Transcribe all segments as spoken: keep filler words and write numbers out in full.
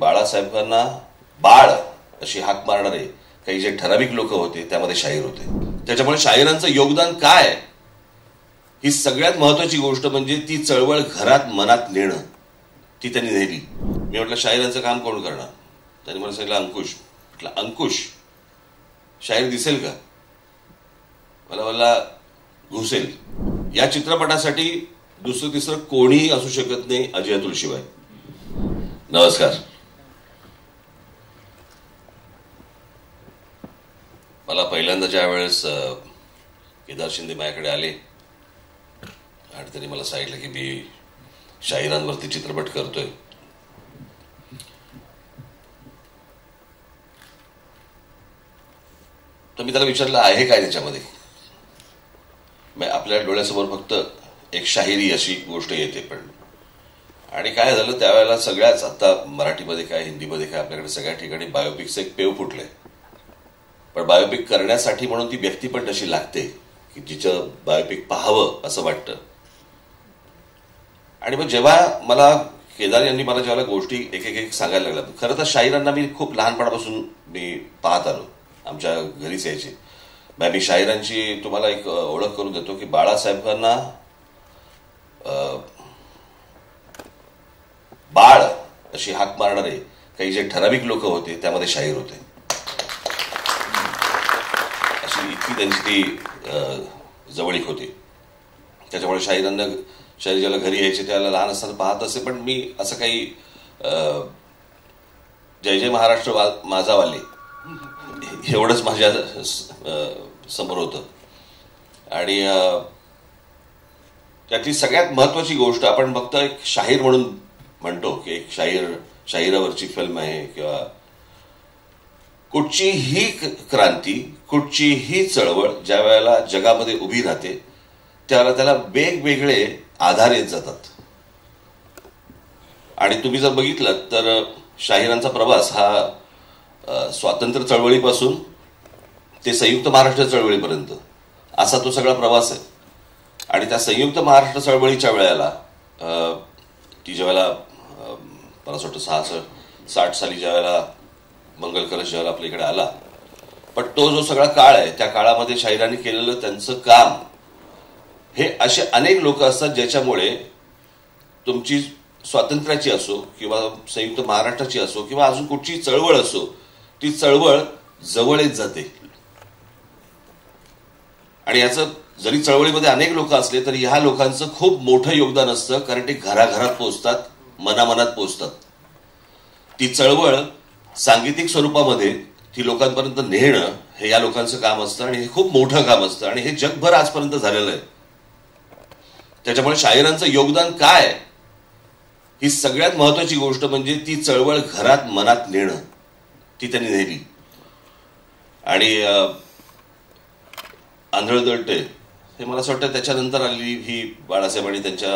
बाळासाहेबांना बाळ अशी हाक मारणारे काही जे ठराविक लोक होते त्यामध्ये शाहीर होते. त्याच्यामुळे शाहिरांचं योगदान काय ही सगळ्यात महत्वाची गोष्ट म्हणजे ती चळवळ घरात मनात नेणं, ती त्यांनी नेली. मी म्हटलं शाहिरांचं काम कोण करणार? त्यांनी मला सांगितलं अंकुश. म्हटलं अंकुश शाहीर दिसेल का? मला मला घुसेल. या चित्रपटासाठी दुसरं तिसरं कोणीही असू शकत नाही अजय अतुल शिवाय. नमस्कार. मला पहिल्यांदा ज्या वेळेस केदार शिंदे माझ्याकडे आले आणि त्यांनी मला सांगितलं की मी शाहिरांवरती चित्रपट करतोय, तर मी त्याला विचारलं आहे काय त्याच्यामध्ये. आपल्या डोळ्यासमोर फक्त एक शाहिरी अशी गोष्ट येते. पण आणि काय झालं त्यावेळेला सगळ्याच, आता मराठीमध्ये काय हिंदीमध्ये काय आपल्याकडे सगळ्या ठिकाणी बायोपिकचं एक पेव फुटलंय. पण बायोपिक करण्यासाठी म्हणून ती व्यक्ती पण तशी लागते की जिचं बायोपिक पाहावं असं वाटतं. आणि मग जेव्हा मला केदार यांनी मला जेव्हा गोष्टी एक एक एक सांगायला लागल्या, खरं तर शाहिरांना मी खूप लहानपणापासून मी पाहत आलो, आमच्या घरीच यायचे. मी शाहिरांची तुम्हाला एक ओळख करून देतो की बाळासाहेबांना बाळ अशी हाक मारणारे काही जे ठराविक लोक होते त्यामध्ये शाहीर होते. अशी इतकी त्यांची ती जवळीक होती. त्याच्यामुळे शाहिरांना शाहीर ज्याला घरी यायचे त्याला लहान असताना पाहत असे. पण मी असं काही जय जय महाराष्ट्र माझा वाले एवढंच माझ्या समोर होतं. आणि त्यातली सगळ्यात महत्वाची गोष्ट, आपण फक्त एक शाहीर म्हणून म्हणतो की एक शाहीर शाहिरावरची फिल्म आहे किंवा कुठचीही क्रांती, कुठचीही चळवळ ज्या वेळेला जगामध्ये उभी राहते त्यावेळेला त्याला वेगवेगळे आधार येत जातात. आणि तुम्ही जर बघितलं तर शाहिरांचा प्रवास हा स्वातंत्र्य चळवळीपासून ते संयुक्त महाराष्ट्र चळवळीपर्यंत असा तो सगळा प्रवास आहे. आणि त्या संयुक्त महाराष्ट्र चळवळीच्या वेळेला ती ज्या वेळेला मला असं वाटतं सहा साठ साली ज्या वेळेला मंगल कलश ज्यावेळेला आपल्या इकडे आला, पण तो जो सगळा काळ आहे त्या काळामध्ये शाहिरांनी केलेलं त्यांचं काम हे असे अनेक लोक असतात ज्याच्यामुळे तुमची स्वातंत्र्याची असो किंवा संयुक्त महाराष्ट्राची असो किंवा अजून कुठची चळवळ असो, ती चळवळ जवळ येत जाते. आणि याचं जरी चळवळीमध्ये अनेक लोक असले तरी ह्या लोकांचं खूप मोठं योगदान असतं, कारण ते घराघरात पोहोचतात, मनामनात पोहोचतात. ती चळवळ सांगीतिक स्वरूपामध्ये ती लोकांपर्यंत नेणं हे या लोकांचं काम असतं आणि हे खूप मोठं काम असतं आणि हे जगभर आजपर्यंत झालेलं आहे. त्याच्यामुळे शाहिरांचं योगदान काय ही सगळ्यात महत्वाची गोष्ट म्हणजे ती चळवळ घरात मनात नेणं, ती त्यांनी नेली. आणि आंधळ दळते हे मला असं वाटतं त्याच्यानंतर आलेली ही बाळासाहेब आणि त्यांच्या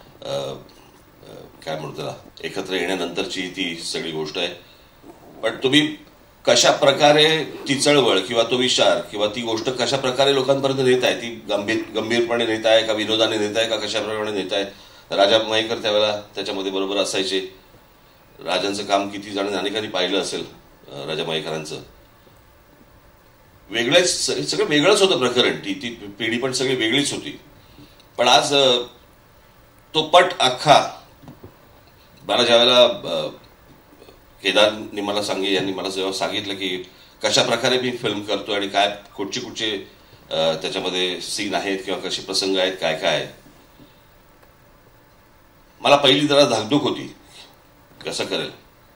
काय म्हणतो त्याला एकत्र येण्यानंतरची ती सगळी गोष्ट आहे. पण तुम्ही कशा प्रकारे ती चळवळ किंवा तो विचार किंवा ती गोष्ट कशा प्रकारे लोकांपर्यंत नेत आहे, ती गंभीर गंभीरपणे नेत आहे का विनोदाने नेत आहे का कशाप्रमाणे नेत आहे. राजा मयेकर त्यावेळेला त्याच्यामध्ये बरोबर असायचे. राजांचं काम किती जण अनेकांनी पाहिलं असेल राजा मयेकरांचं. वेगळेच सगळं वेगळंच होतं प्रकरण, ती ती पिढी पण सगळी वेगळीच होती. पण आज तो पट अख्खा मला ज्यावेळेला केदारनी मला सांगितलं यांनी मला जेव्हा सांगितलं की कशा प्रकारे मी फिल्म करतो आणि काय कुठचे कुठचे त्याच्यामध्ये सीन आहेत किंवा कसे प्रसंग आहेत काय काय, मला पहिली जरा धाकधूक होती कसं करेल.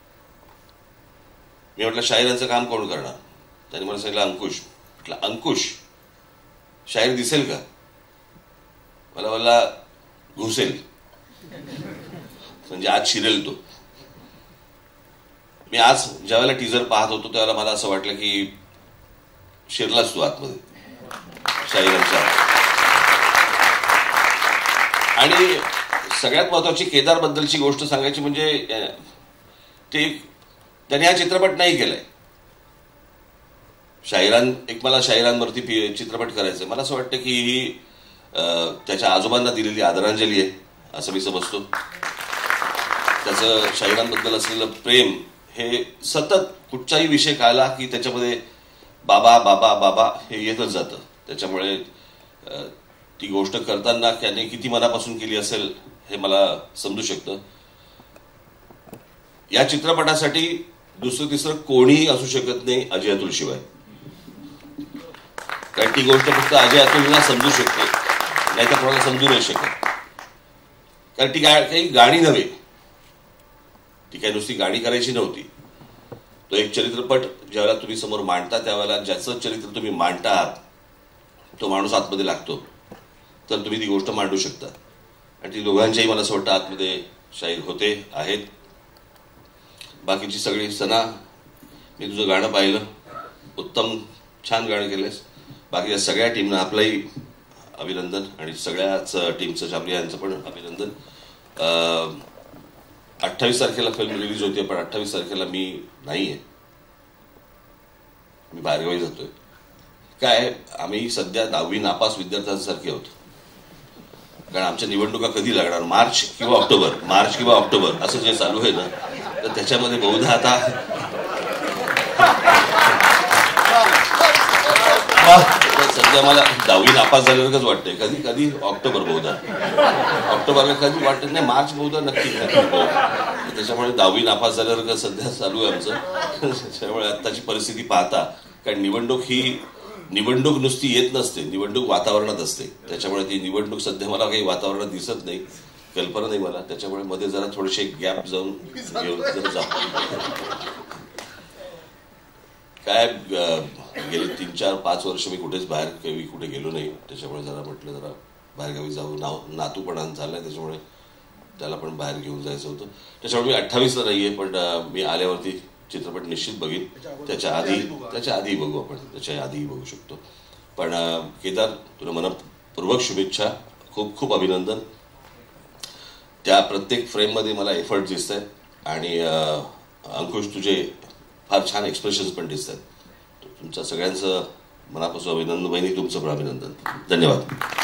मी म्हटलं शाहिरांचं काम कोण करणार? त्यांनी मला सांगितलं अंकुश. म्हटलं अंकुश शाहीर दिसेल का? मला मला घुसेल, म्हणजे आज शिरेल तो. मी आज ज्यावेळेला टीजर पाहत होतो त्यावेळेला मला असं वाटलं की शिरलाच तू आतमध्ये शाहिरांच्या. आणि सगळ्यात महत्वाची केदार बद्दलची गोष्ट सांगायची म्हणजे ते त्यांनी हा चित्रपट नाही केलाय. शाहिरां एक मला शाहिरांवरती चित्रपट करायचं, मला असं वाटतं की ही त्याच्या आजोबांना दिलेली आदरांजली आहे असं मी समजतो. त्याचं शाहिरांबद्दल असलेलं प्रेम हे सतत कुठचाही विषय काढला की त्याच्यामध्ये बाबा बाबा बाबा हे येतच जातं. त्याच्यामुळे ती गोष्ट करताना त्याने किती मनापासून केली असेल हे मला समजू शकतं. या चित्रपटासाठी दुसरं तिसरं कोणीही असू शकत नाही अजय अतुल शिवाय. कारण ती गोष्ट फक्त अजय अतुलला समजू शकते, नाही तर कोणाला समजू नाही शकत. कारण ती काही गाणी नव्हे, ती काही नुसती गाणी करायची नव्हती. तो एक चरित्रपट ज्यावेळेला तुम्ही समोर मांडता त्यावेळेला ज्याचं चरित्र तुम्ही मांडता आहात तो माणूस आतमध्ये लागतो, तर तुम्ही ती गोष्ट मांडू शकता. आणि ती दोघांच्याही मला असं वाटतं आतमध्ये शाहीर होते आहेत. बाकीची सगळी सना, मी तुझं गाणं पाहिलं, उत्तम छान गाणं केलंस. बाकीच्या सगळ्या टीमनं आपलंही अभिनंदन आणि सगळ्याच टीमचं छापली यांचं पण अभिनंदन. अठ्ठावीस तारखेला फिल्म रिलीज होते, पण अठ्ठावीस तारखेला मी नाही आहे, मी बाहेरगावी जातोय. काय आम्ही सध्या दहावी नापास विद्यार्थ्यांसारखे आहोत. कारण आमच्या निवडणुका कधी लागणार, मार्च किंवा ऑक्टोबर, मार्च किंवा ऑक्टोबर असं जे चालू आहे ना, तर त्याच्यामध्ये बहुधा आता सध्या मला दहावी नापास झाल्यासारखंच वाटतंय. कधी कधी ऑक्टोबर बहुधा, ऑक्टोबरला कधी वाटत नाही, मार्च बहुधा नक्की नक्की. त्याच्यामुळे दहावी नापास झाल्यासारखं सध्या चालू आहे आमचं. त्याच्यामुळे आत्ताची परिस्थिती पाहता, कारण निवडणूक ही निवडणूक नुसती येत नसते, निवडणूक वातावरणात असते. त्याच्यामुळे ती निवडणूक सध्या मला काही वातावरणात दिसत नाही, कल्पना नाही मला. त्याच्यामुळे मध्ये जरा थोडेसे गॅप जाऊन घेऊन जरा जातो. काय गेले तीन चार पाच वर्ष मी कुठेच बाहेर काही कुठे गेलो नाही. त्याच्यामुळे जरा म्हटलं जरा बाहेरगावी जाऊ. नाव नातू पण झालाय, त्याच्यामुळे त्याला पण बाहेर घेऊन जायचं होतं. त्याच्यामुळे मी अठ्ठावीसला नाहीये, पण मी आल्यावरती चित्रपट निश्चित बघीन. त्याच्या आधी त्याच्या आधी बघू आपण, त्याच्या आधीही बघू शकतो. पण केदार, तुला मनपूर्वक शुभेच्छा, खूप खूप अभिनंदन. त्या प्रत्येक फ्रेममध्ये मला एफर्ट दिसत आहेत आणि अंकुश तुझे फार छान एक्सप्रेशन्स पण दिसत आहेत. तुमच्या सगळ्यांचं मनापासून अभिनंदन. बहिणी तुमचं पण अभिनंदन. धन्यवाद.